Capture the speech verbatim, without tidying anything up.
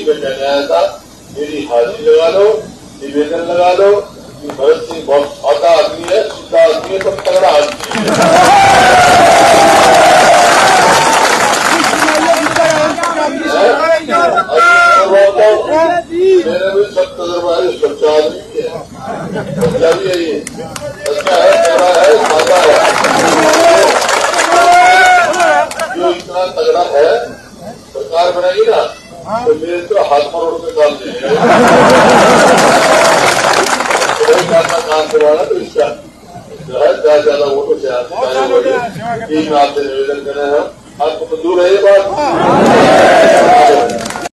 में कहने आया था, मेरी हाजिरी लगा लो, निवेदन लगा लो कि भरत सिंह बहुत सादा आदमी है, सीधा आदमी है, तो तगड़ा आदमी है। मेरे भी सब तजर्बा है, सच्चा आदमी है, सच्चा भी है, ये सच्चा है, तगड़ा है, सादा है। जो इतना तगड़ा है, सरकार बनाएगी ना तो मेरे तो हाथ मरोड़ में डाल देंगे। काम करवाना तो इसका जो है ज्यादा ज्यादा वोटों से तीन आपसे निवेदन कर रहे हैं। आपको मंजूर है ये बात?